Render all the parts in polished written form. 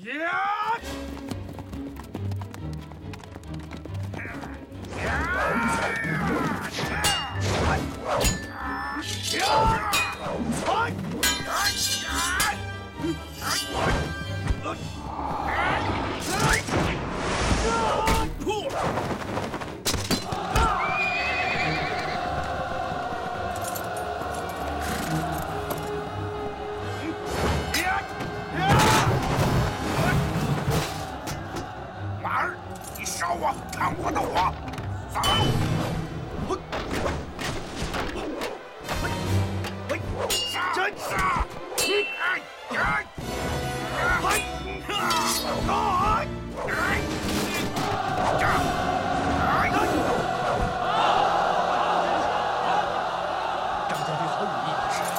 马儿，你烧我，看我的火！走！真杀！ 张将军好武艺也是。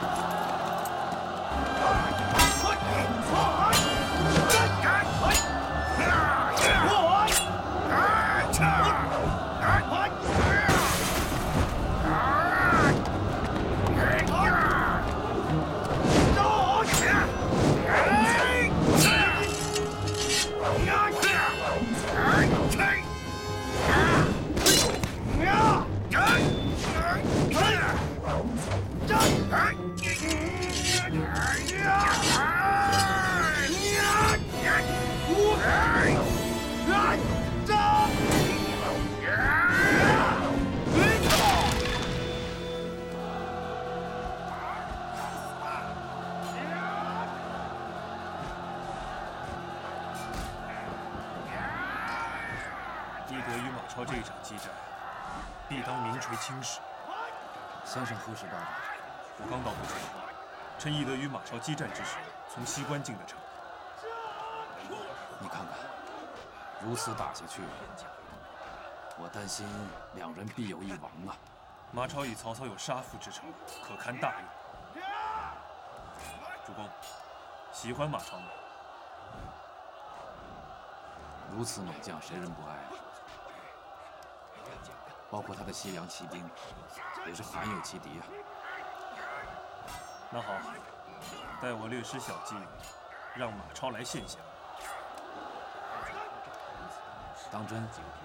翼德与马超这一场激战，必当名垂青史。 先生何时到达？ 我刚到不久，趁翼德与马超激战之时，从西关进的城。 你看看，如此打下去，我担心两人必有一亡啊！ 马超与曹操有杀父之仇，可堪大用。主公，喜欢马超吗？ 如此猛将，谁人不爱啊？包括他的西凉骑兵，也是罕有其敌啊。 那好，待我略施小计，让马超来献降。 当真？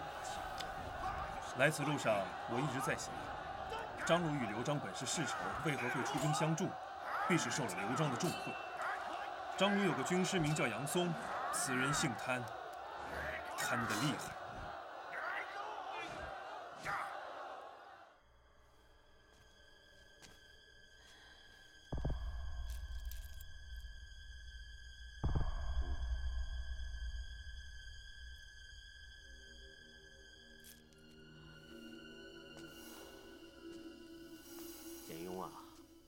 来此路上，我一直在想，张鲁与刘璋本是世仇，为何会出兵相助？必是受了刘璋的重贿。张鲁有个军师名叫杨松，此人姓贪，贪得厉害。 简雍啊，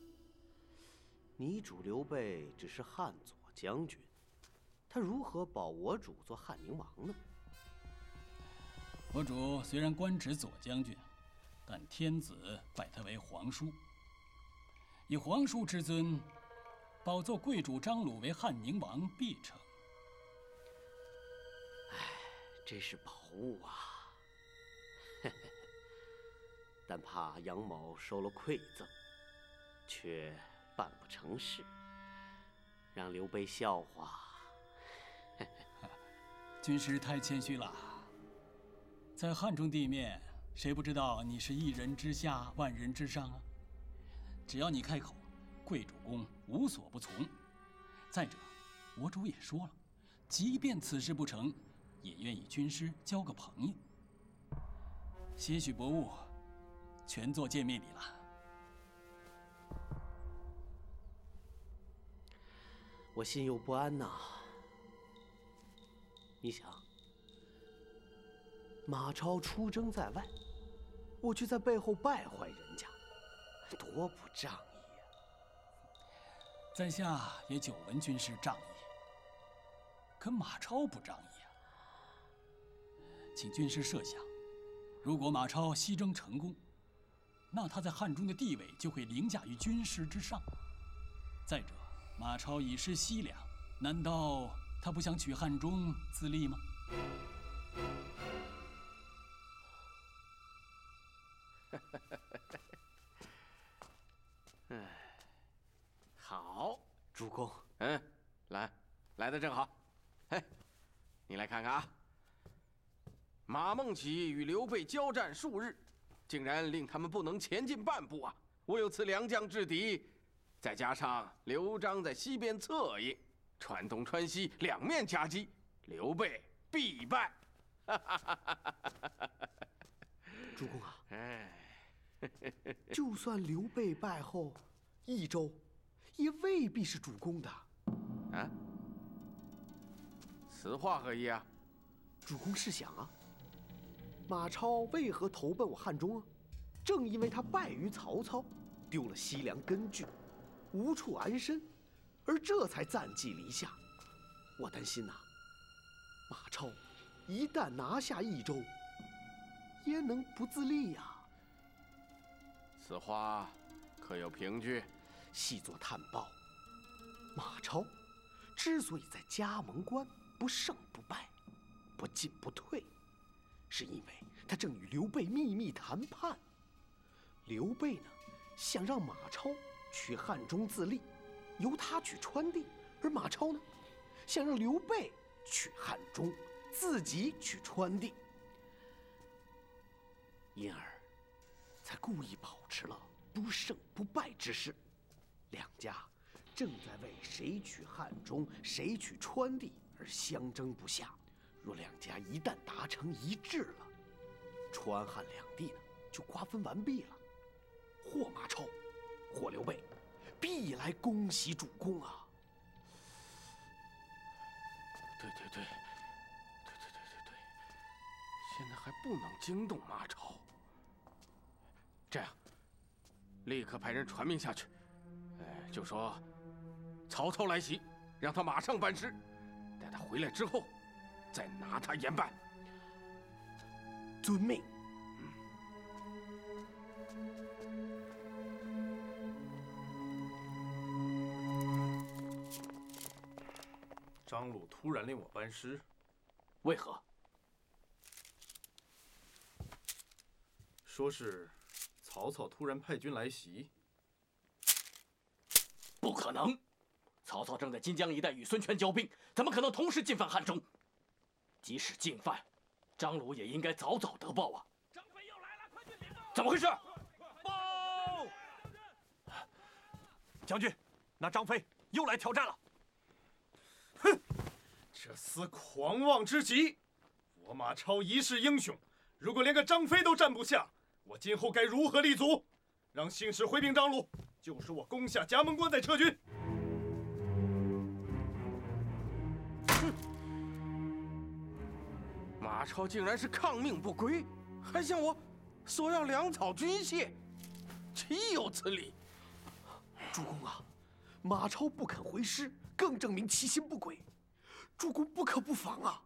你主刘备只是汉左将军，他如何保我主做汉宁王呢？ 我主虽然官职左将军，但天子拜他为皇叔，以皇叔之尊，保做贵主张鲁为汉宁王必成。 唉，这是宝物啊！但怕杨某收了馈赠，却办不成事，让刘备笑话。 军师太谦虚了，在汉中地面，谁不知道你是一人之下，万人之上啊？只要你开口，贵主公无所不从。再者，我主也说了，即便此事不成，也愿与军师交个朋友。些许薄物，全做见面礼了。 我心有不安呐。你想，马超出征在外，我却在背后败坏人家，多不仗义呀！ 在下也久闻军师仗义，可马超不仗义啊。请军师设想，如果马超西征成功，那他在汉中的地位就会凌驾于军师之上。再者，马超已失西凉，难道他不想取汉中自立吗？ 好，主公， 来得正好。 嘿，你来看看啊，马孟起与刘备交战数日，竟然令他们不能前进半步啊！我有此良将制敌，再加上刘璋在西边策应，川东川西两面夹击，刘备必败。 主公啊， 哎， 就算刘备败后，益州也未必是主公的。 啊？此话何意啊？ 主公试想啊，马超为何投奔我汉中啊？正因为他败于曹操，丢了西凉根据，无处安身，而这才暂寄篱下。我担心呐，马超一旦拿下益州，焉能不自立呀？ 此话可有凭据？ 细作探报，马超之所以在加盟关不胜不败，不进不退，是因为他正与刘备秘密谈判。刘备呢，想让马超去汉中自立，由他取川地；而马超呢，想让刘备去汉中，自己取川地。因而，才故意保持了不胜不败之势。两家正在为谁取汉中、谁取川地而相争不下。若两家一旦达成一致了，川汉两地呢就瓜分完毕了。或马超，或刘备，必来恭喜主公啊！ 对，现在还不能惊动马超。这样，立刻派人传命下去，就说曹操来袭，让他马上办事，待他回来之后，再拿他严办。 遵命。 张鲁突然令我班师， 为何？ 说是曹操突然派军来袭。 不可能！曹操正在荆江一带与孙权交兵，怎么可能同时进犯汉中？即使进犯，张鲁也应该早早得报啊！张飞又来了，快去禀报！怎么回事？报！ 将军，那张飞又来挑战了。哼，这厮狂妄之极！我马超一世英雄，如果连个张飞都站不下，我今后该如何立足？让信使回禀张鲁，就是我攻下葭萌关再撤军。 马超竟然是抗命不归，还向我索要粮草军械，岂有此理！ 主公啊，马超不肯回师，更证明其心不轨，主公不可不防啊！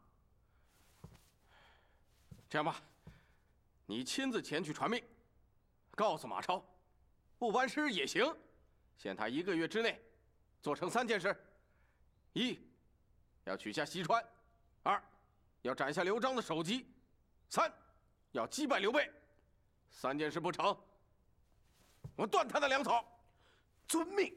这样吧，你亲自前去传命，告诉马超，不班师也行，限他1个月之内做成3件事：一，要取下西川；二，要斩下刘璋的首级；三，要击败刘备。3件事不成，我断他的粮草。 遵命。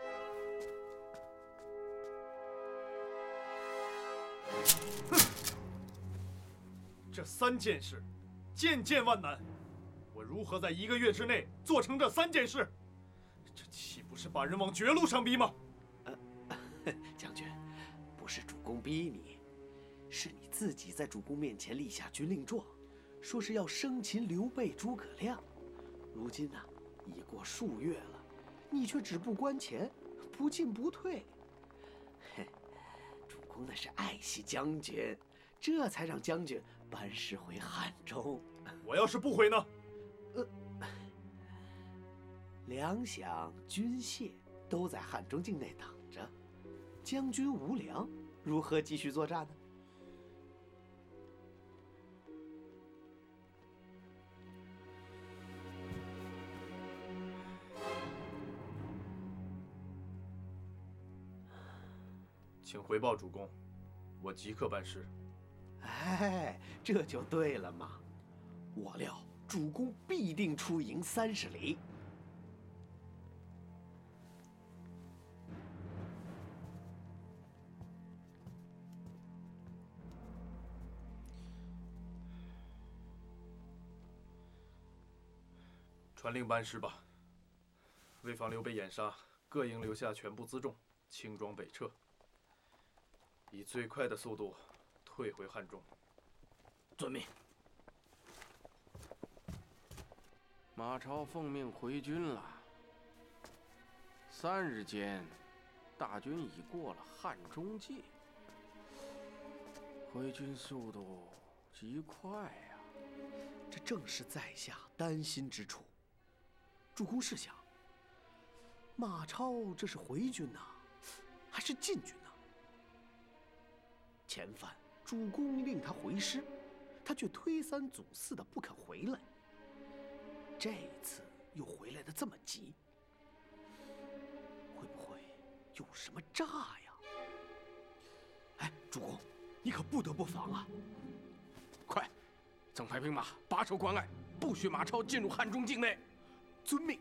这3件事，件件万难，我如何在1个月之内做成这3件事？这岂不是把人往绝路上逼吗？ 将军，不是主公逼你，是你自己在主公面前立下军令状，说是要生擒刘备、诸葛亮。如今呢，已过数月了，你却止步关前，不进不退。主公那是爱惜将军，这才让将军班师回汉中。 我要是不回呢？ 粮饷、军械都在汉中境内等着，将军无粮，如何继续作战呢？ 请回报主公，我即刻办事。 哎，这就对了嘛！我料主公必定出营30里。 传令班师吧。为防刘备掩杀，各营留下全部辎重，轻装北撤，以最快的速度退回汉中。 遵命。 马超奉命回军了。3日间，大军已过了汉中界，回军速度极快呀。 这正是在下担心之处。主公试想，马超这是回军呐，还是进军呐？前番主公令他回师，他却推三阻四的不肯回来。这一次又回来的这么急，会不会有什么诈呀？哎，主公，你可不得不防啊！ 快，增派兵马把守关隘，不许马超进入汉中境内。 遵命。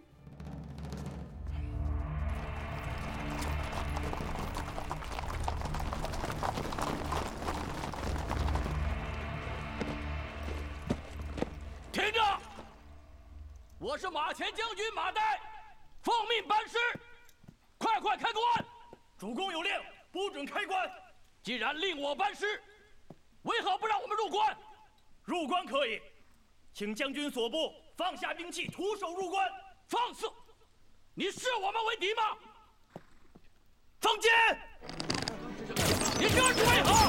听着，我是马前将军马岱，奉命班师，快快开关！ 主公有令，不准开关。 既然令我班师，为何不让我们入关？ 入关可以，请将军所部放下兵器，徒手入关。 放肆！你视我们为敌吗？ 放箭！ 你这是为何？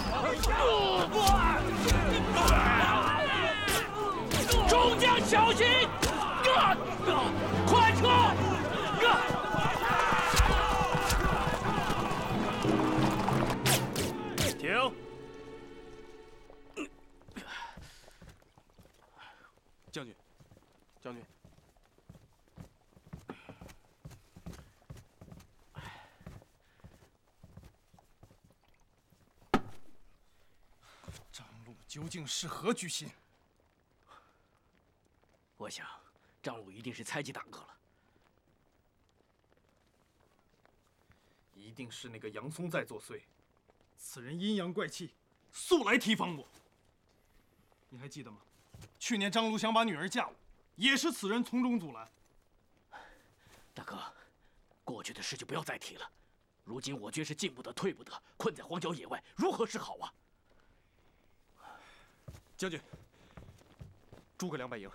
众将小心！快撤！ 停！ 将军，将军， 张鲁究竟是何居心？ 我想，张鲁一定是猜忌大哥了。 一定是那个杨松在作祟。此人阴阳怪气，素来提防我。你还记得吗？去年张鲁想把女儿嫁我，也是此人从中阻拦。 大哥，过去的事就不要再提了。如今我军是进不得退不得，困在荒郊野外，如何是好啊？ 将军，诸葛亮败营。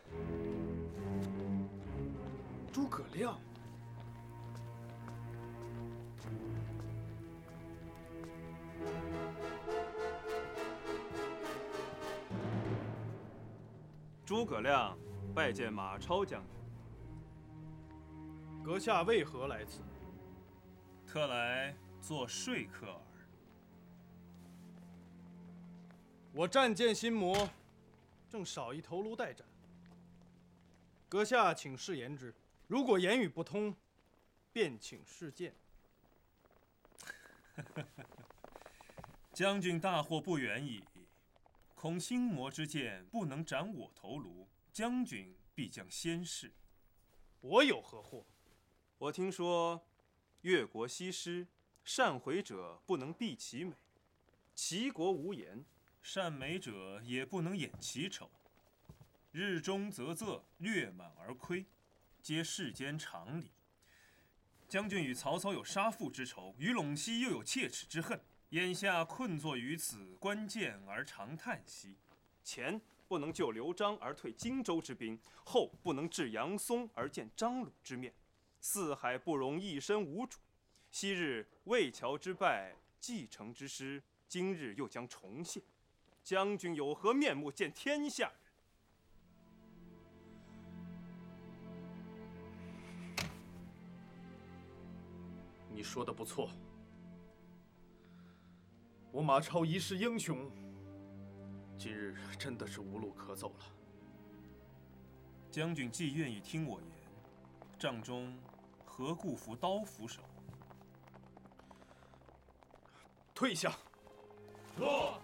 诸葛亮。 诸葛亮拜见马超将军。 阁下为何来此？ 特来做说客耳。 我战舰心魔，正少一头颅待斩。阁下请示言之，如果言语不通，便请示剑。 将军大惑不远矣。恐心魔之剑不能斩我头颅，将军必将先逝。 我有何祸？ 我听说，越国西施，善回者不能避其美，齐国无言，善美者也不能掩其丑。日中则仄，略满而亏，皆世间常理。将军与曹操有杀父之仇，与陇西又有切齿之恨。眼下困坐于此，关键而常叹息。前不能救刘璋而退荆州之兵，后不能治杨松而见张鲁之面，四海不容一身无主。昔日魏桥之败，继承之失，今日又将重现。将军有何面目见天下人？ 你说的不错。我马超一世英雄，今日真的是无路可走了。 将军既愿意听我言，帐中何故扶刀斧手？ 退下。 落。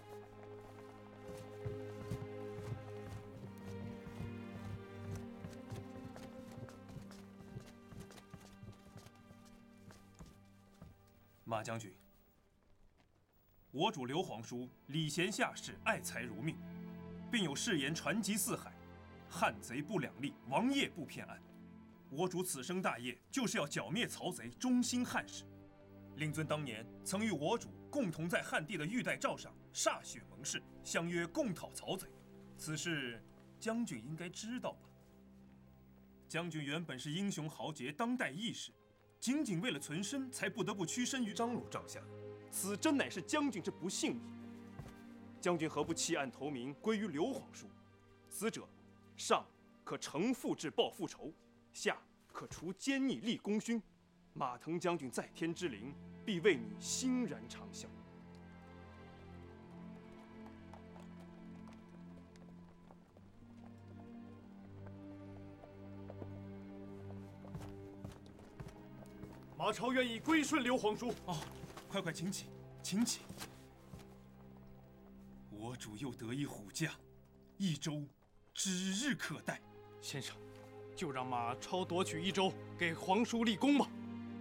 马将军，我主刘皇叔礼贤下士，爱才如命，并有誓言传集四海，汉贼不两立，王业不偏安。 我主此生大业就是要剿灭曹贼，中兴汉室。令尊当年曾与我主共同在汉帝的玉带诏上歃血盟誓，相约共讨曹贼。此事将军应该知道吧？将军原本是英雄豪杰，当代义士，仅仅为了存身，才不得不屈身于张鲁帐下，此真乃是将军之不幸矣。将军何不弃暗投明，归于刘皇叔？死者，上可承父志报父仇，下可除奸逆立功勋。马腾将军在天之灵，必为你欣然长啸。 马超愿意归顺刘皇叔。 哦，快请起，请起。我主又得一虎将，益州指日可待。 先生，就让马超夺取益州，给皇叔立功吧。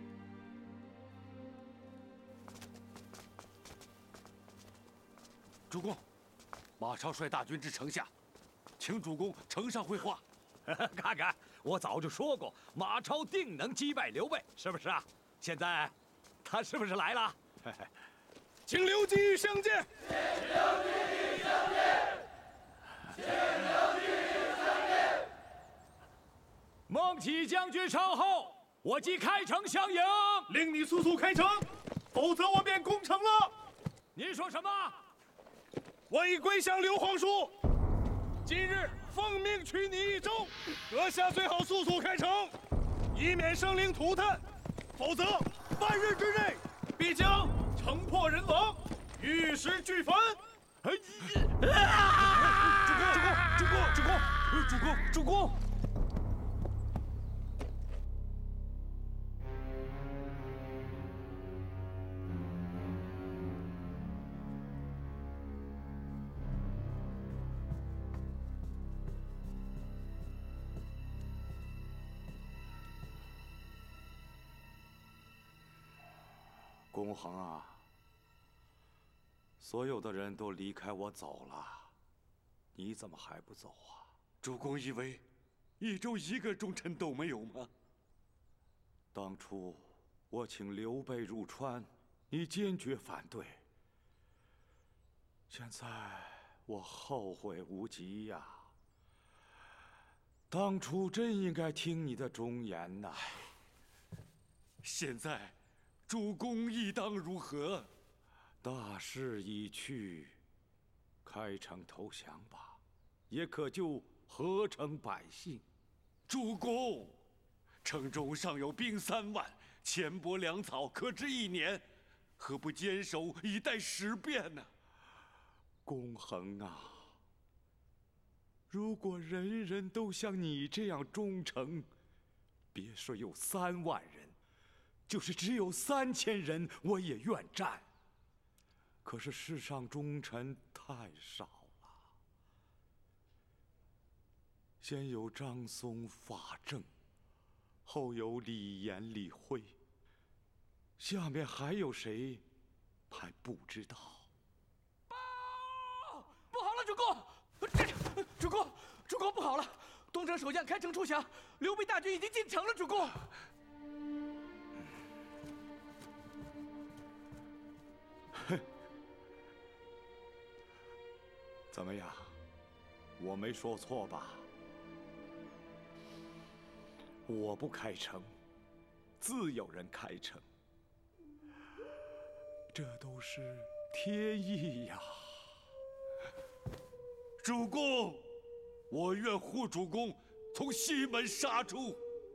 主公，马超率大军至城下，请主公呈上会话。 看看，我早就说过，马超定能击败刘备，是不是啊？现在，他是不是来了？ 请刘基相见。 请刘基相见。请刘基相见。 孟起将军稍后，我即开城相迎。 令你速速开城，否则我便攻城了。 您说什么？ 我已归降刘皇叔，今日奉命取你益州，阁下最好速速开城，以免生灵涂炭，否则半日之内必将城破人亡，玉石俱焚。 主公！ 公衡啊，所有的人都离开我走了，你怎么还不走啊？ 主公以为益州一个忠臣都没有吗？ 当初我请刘备入川，你坚决反对。现在我后悔无及呀！当初真应该听你的忠言呐。 现在。主公意当如何？ 大势已去，开城投降吧，也可救河城百姓。 主公，城中尚有兵3万，钱帛粮草可支1年，何不坚守以待时变呢？ 公衡啊，如果人人都像你这样忠诚，别说有3万人。就是只有3000人，我也愿战。可是世上忠臣太少了。先有张松法正，后有李严、李辉，下面还有谁，还不知道。 不好了，主公，不好了！东城守将开城出降，刘备大军已经进城了，主公。 怎么样？我没说错吧？我不开城，自有人开城，这都是天意呀！ 主公，我愿护主公从西门杀出。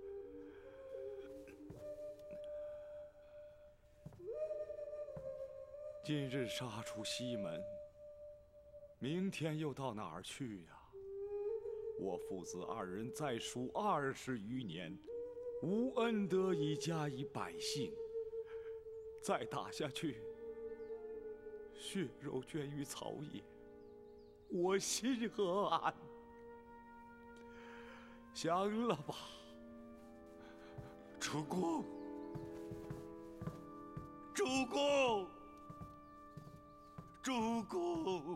今日杀出西门，明天又到哪儿去呀？我父子2人在蜀20余年，无恩德以加以百姓，再打下去，血肉捐于草野，我心何安？降了吧， 主公！主公！主公！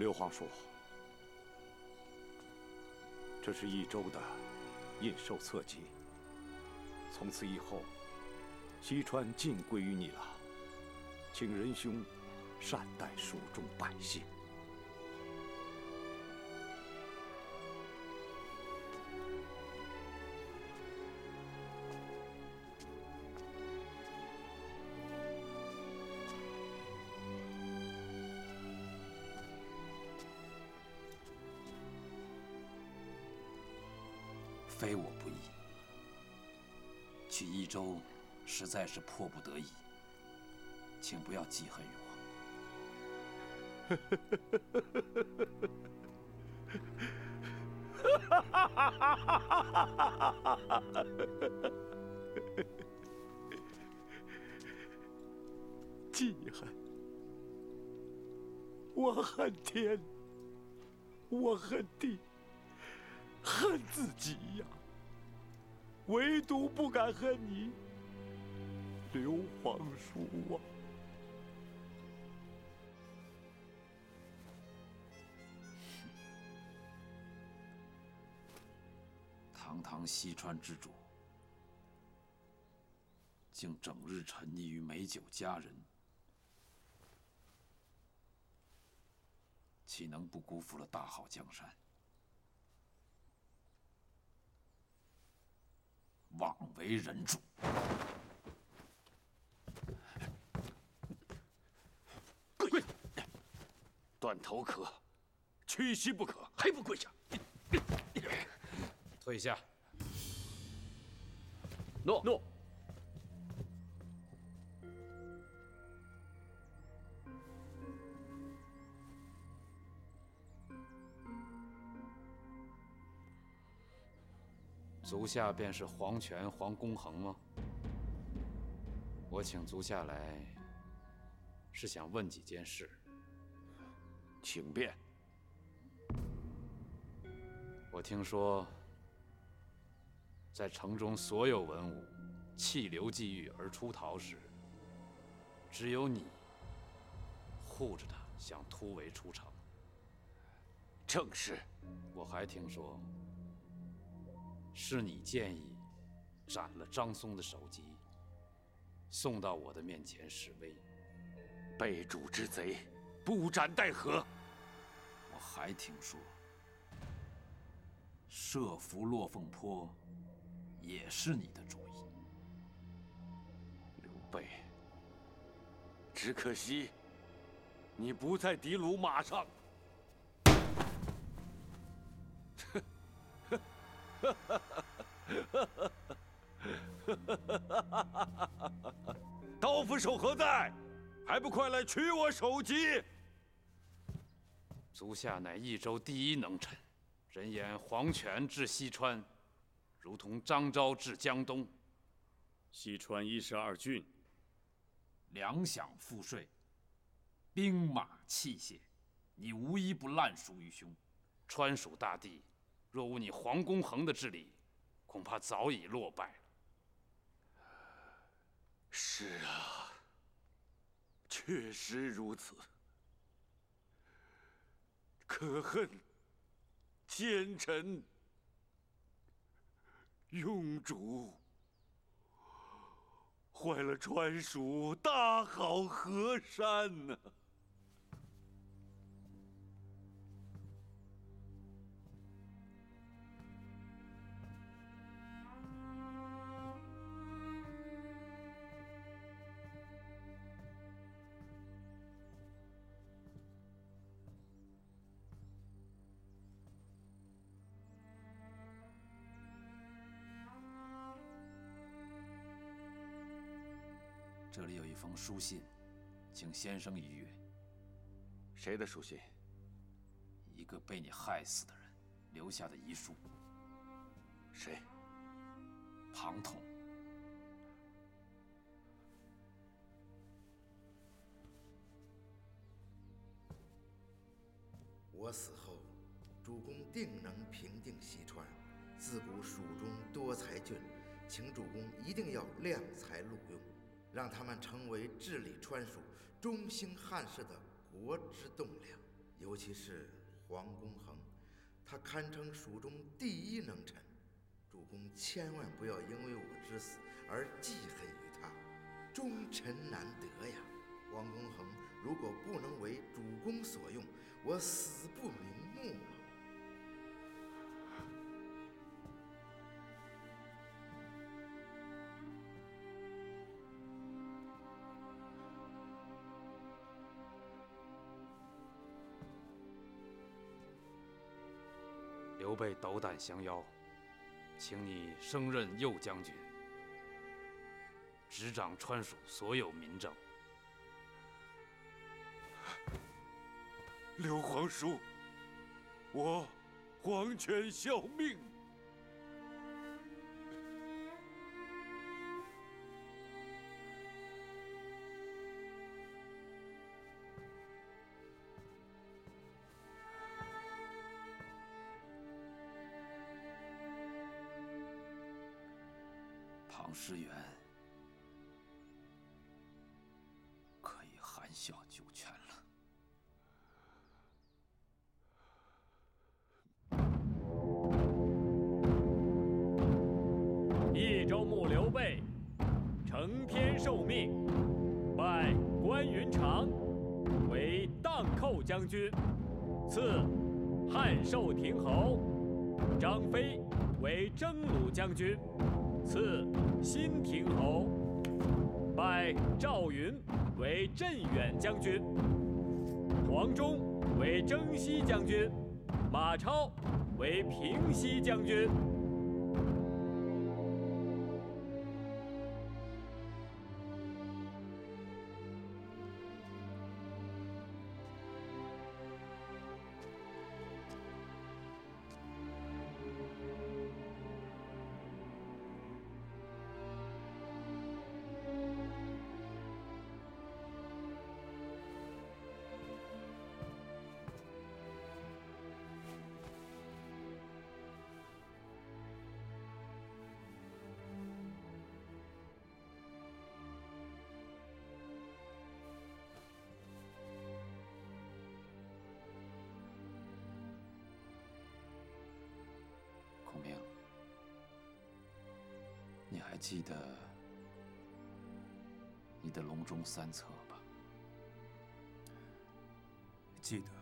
刘皇叔，这是益州的印绶册籍，从此以后，西川尽归于你了，请仁兄善待蜀中百姓。 非我不义，去益州实在是迫不得已，请不要记恨于我。记恨，我恨天，我恨地，恨自己呀！唯独不敢恨你，刘皇叔啊！ 堂堂西川之主，竟整日沉溺于美酒佳人，岂能不辜负了大好江山？枉为人主！ 跪！断头可，屈膝不可， 还不跪下！ 退下。 诺。 足下便是黄权、黄公衡吗？我请足下来，是想问几件事。 请便。 我听说，在城中所有文武弃刘继玉而出逃时，只有你护着他，想突围出城。 正是。 我还听说，是你建议斩了张松的首级，送到我的面前示威。 被主之贼，不斩待何？ 我还听说，设伏落凤坡也是你的主意。 刘备，只可惜你不在的卢马上。刀斧手何在？还不快来取我首级！ 足下乃益州第一能臣，人言黄权至西川，如同张昭至江东。 西川12郡， 粮饷赋税，兵马器械，你无一不烂熟于胸。川蜀大地，若无你黄公衡的治理，恐怕早已落败了。 是啊，确实如此。可恨奸臣庸主，坏了川蜀大好河山呐！ 这里有一封书信，请先生一阅。 谁的书信？ 一个被你害死的人留下的遗书。 谁？ 庞统。 我死后，主公定能平定西川。自古蜀中多才俊，请主公一定要量才录用，让他们成为治理川蜀、中兴汉室的国之栋梁。 尤其是黄公衡，他堪称蜀中第一能臣。主公千万不要因为我之死而记恨于他，忠臣难得呀。黄公衡如果不能为主公所用，我死不瞑目啊！ 刘备斗胆降妖，请你升任右将军，执掌川蜀所有民政。 刘皇叔，我黄泉效命。 庞士元可以含笑九泉了。 益州牧刘备承天受命，拜关云长为荡寇将军，赐汉寿亭侯；张飞为征虏将军，赐新亭侯；拜赵云为镇远将军，黄忠为征西将军，马超为平西将军。 孔明，你还记得你的隆中三策吧？ 记得。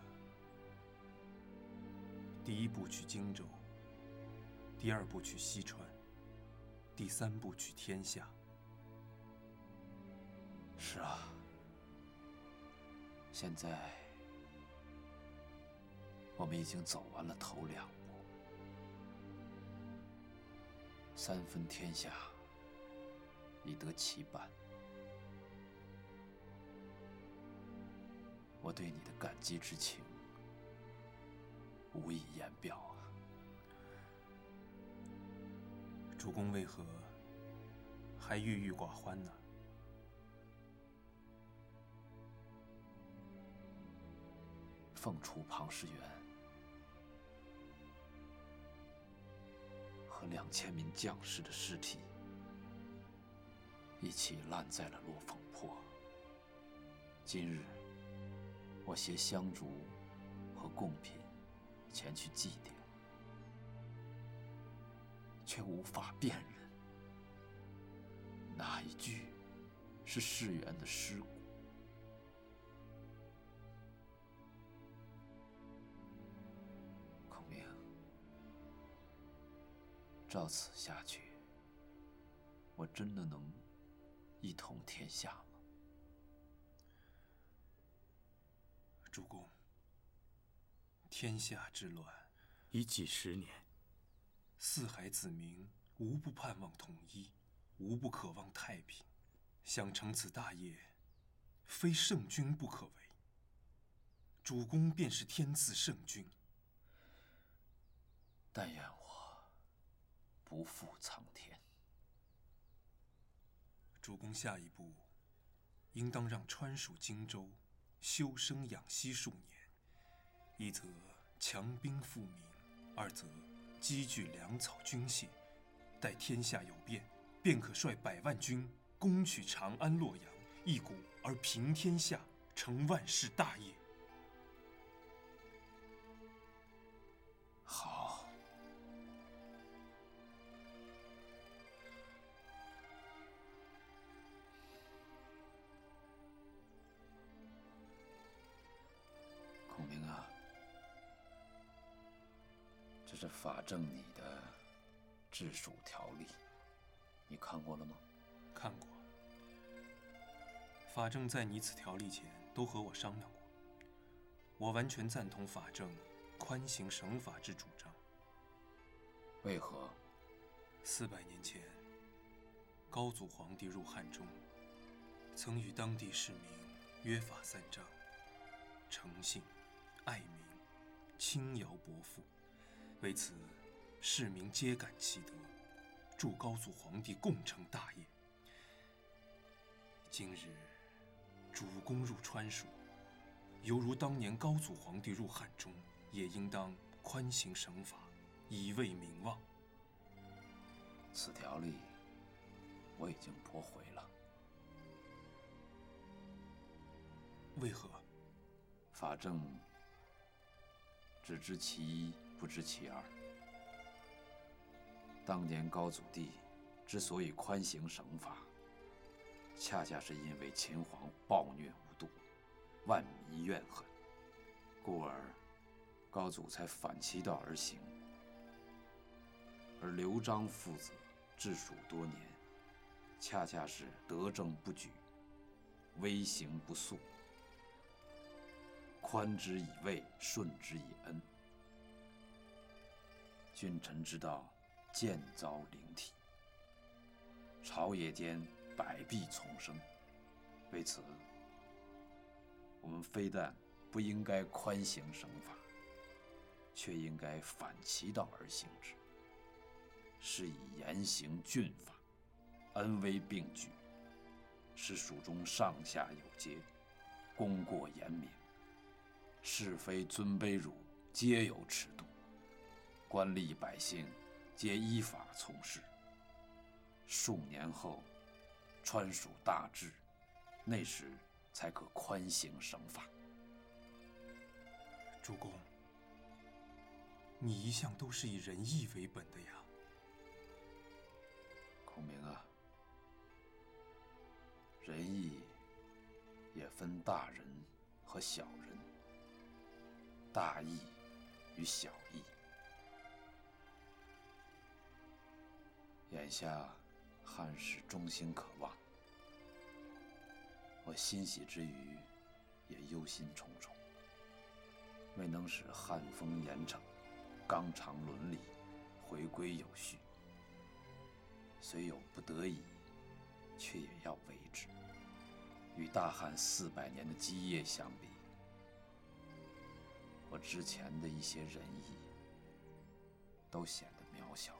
第一步取荆州，第二步取西川，第三步取天下。 是啊，现在我们已经走完了头两步。三分天下已得其半，我对你的感激之情无以言表啊！ 主公为何还郁郁寡欢呢？ 凤雏庞士元和2000名将士的尸体一起烂在了落凤坡。今日，我携香烛和贡品前去祭奠，却无法辨认哪一具是士元的尸骨。孔明，照此下去，我真的能一统天下吗？ 主公，天下之乱已几十年， 四海子民无不盼望统一，无不渴望太平。想成此大业，非圣君不可为。主公便是天赐圣君。 但愿我不负苍天。 主公下一步，应当让川蜀荆州休生养息数年，一则强兵富民，二则积聚粮草军械，待天下有变，便可率100万军攻取长安、洛阳，一鼓而平天下，成万世大业。 是法正拟的治蜀条例，你看过了吗？ 看过。法正在拟此条例前都和我商量过，我完全赞同法正宽刑省法之主张。 为何 ？400年前，高祖皇帝入汉中，曾与当地市民约法3章：诚信、爱民、轻徭薄赋。为此，市民皆感其德，助高祖皇帝共成大业。今日主公入川蜀，犹如当年高祖皇帝入汉中，也应当宽刑省法，以慰民望。 此条例我已经驳回了。 为何？ 法正只知其一，不知其二。当年高祖帝之所以宽刑省法，恰恰是因为秦皇暴虐无度，万民怨恨，故而高祖才反其道而行。而刘璋父子治蜀多年，恰恰是德政不举，威刑不肃，宽之以慰，顺之以恩。君臣之道，渐遭凌替，朝野间百弊丛生。为此，我们非但不应该宽刑省法，却应该反其道而行之，是以严刑峻法，恩威并举，使蜀中上下有节，功过严明，是非尊卑辱皆有尺度，官吏百姓皆依法从事。数年后，川蜀大治，那时才可宽刑省法。 主公，你一向都是以仁义为本的呀。 孔明啊，仁义也分大人和小人，大义与小义。眼下汉室忠心可望，我欣喜之余，也忧心忡忡。未能使汉风严惩，纲常伦理回归有序，虽有不得已，却也要为之。与大汉400年的基业相比，我之前的一些仁义都显得渺小。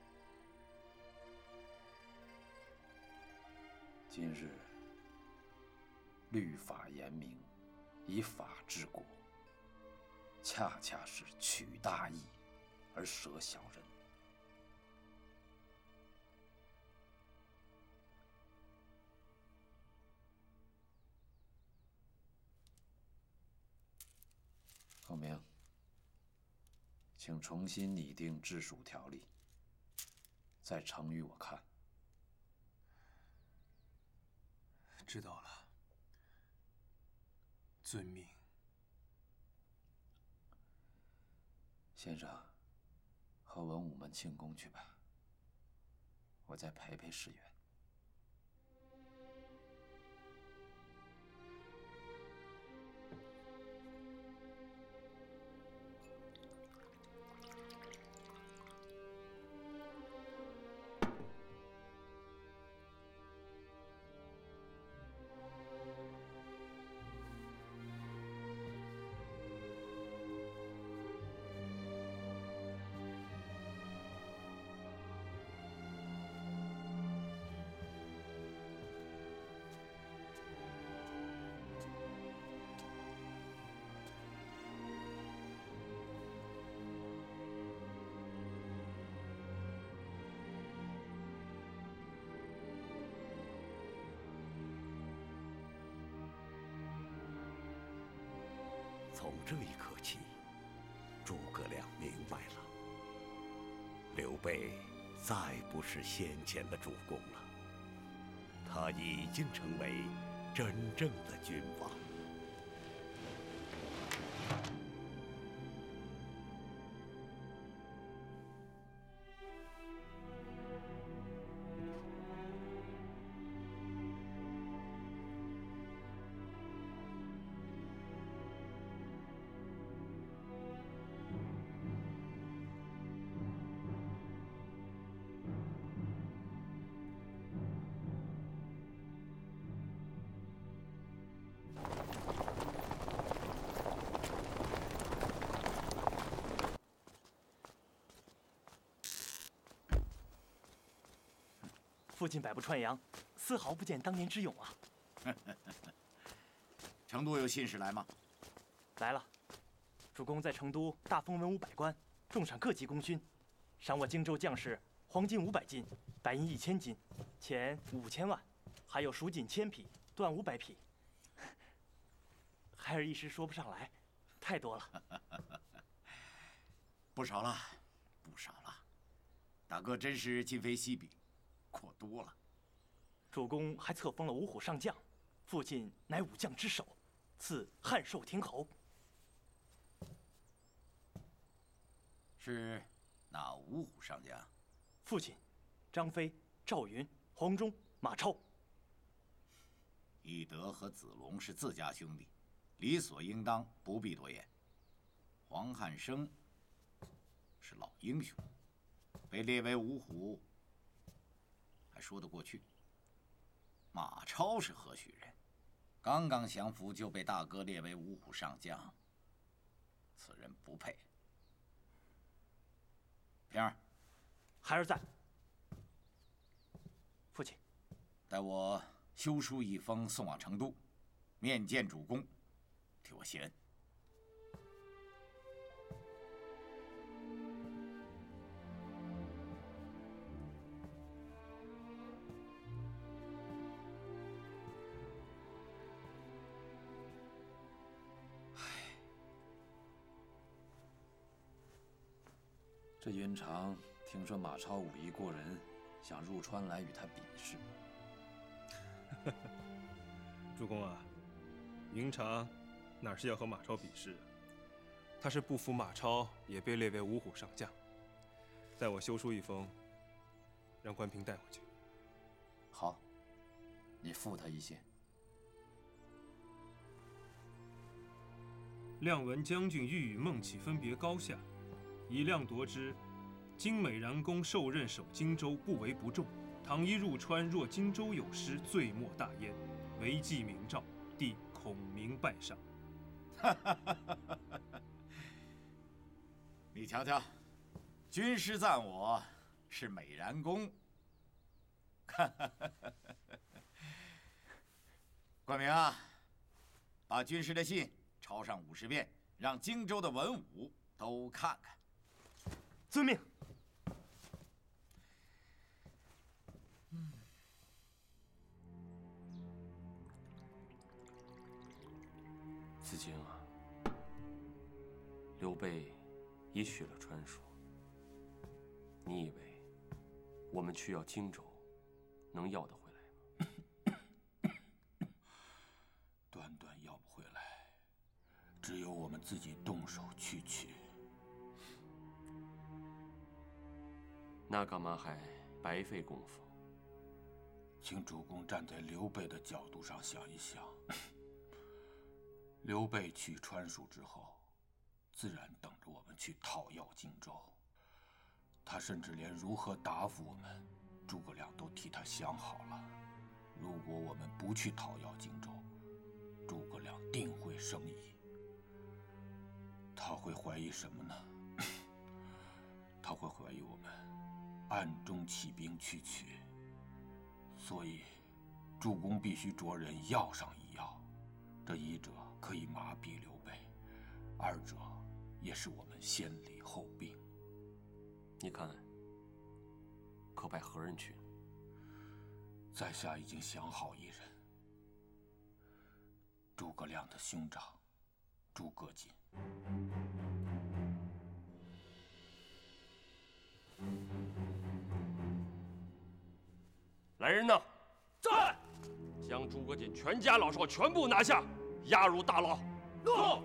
今日律法严明，以法治国，恰恰是取大义而舍小人。孔明，请重新拟定治蜀条例，再呈与我看。 知道了，遵命。 先生，和文武们庆功去吧，我再陪陪世元。 从这一刻起，诸葛亮明白了，刘备再不是先前的主公了，他已经成为真正的君王。 父亲百步穿杨，丝毫不见当年之勇啊！ 成都有信使来吗？ 来了，主公在成都大封文武百官，重赏各级功勋，赏我荆州将士黄金500斤，白银1000斤，钱5000万，还有蜀锦1000匹，缎500匹。孩儿一时说不上来，太多了。 不少了，不少了。大哥真是今非昔比，过多了。 主公还册封了五虎上将，父亲乃武将之首，赐汉寿亭侯。 是哪五虎上将？ 父亲，张飞、赵云、黄忠、马超。 翼德和子龙是自家兄弟，理所应当，不必多言。黄汉升是老英雄，被列为五虎，还说得过去。马超是何许人？刚刚降服就被大哥列为五虎上将，此人不配。平儿， 孩儿在。父亲， 待我修书一封送往成都，面见主公，替我谢恩。 这云长听说马超武艺过人，想入川来与他比试。 主公啊，云长哪是要和马超比试啊？他是不服马超也被列为五虎上将。待我修书一封，让关平带回去。 好，你负他一些。 亮闻将军欲与孟起分别高下，以亮夺之。今美髯公受任守荆州，不为不重。倘一入川，若荆州有失，罪莫大焉。违纪明诏，弟孔明拜上。 你瞧瞧，军师赞我是美髯公。关明啊，把军师的信抄上50遍，让荆州的文武都看看。 遵命。 子敬啊，刘备已许了川蜀，你以为我们去要荆州，能要得回来吗？ 断断要不回来，只有我们自己动手去取。 那干嘛还白费功夫？ 请主公站在刘备的角度上想一想。刘备取川蜀之后，自然等着我们去讨要荆州。他甚至连如何答复我们，诸葛亮都替他想好了。如果我们不去讨要荆州，诸葛亮定会生疑。他会怀疑什么呢？他会怀疑我们暗中起兵去取。所以，主公必须着人要上一要。这一者可以麻痹刘备，二者也是我们先礼后兵。 你看，可派何人去？ 在下已经想好一人，诸葛亮的兄长诸葛瑾。 来人呐！在！将诸葛瑾全家老少全部拿下，押入大牢。 诺。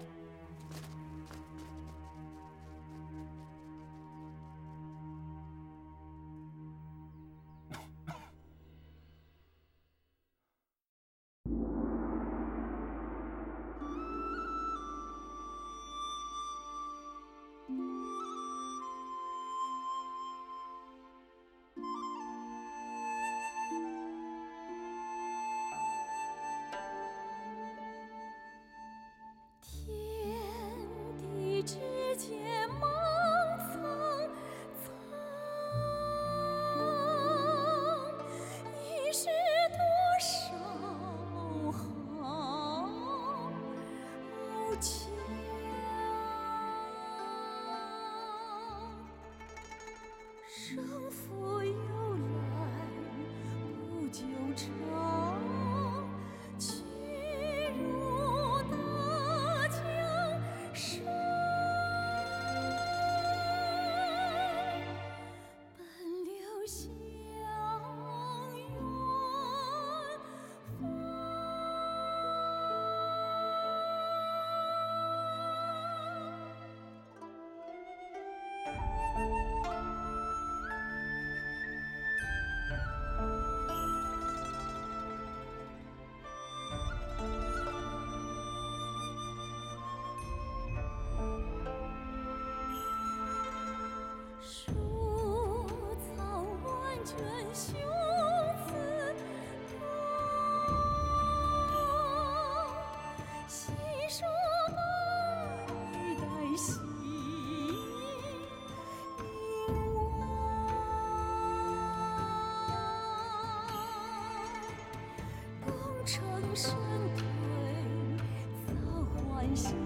天。 生父有来不久长，去如大江水。奔流向远树藏万卷雄词多，细说百代兴功成身退早还乡。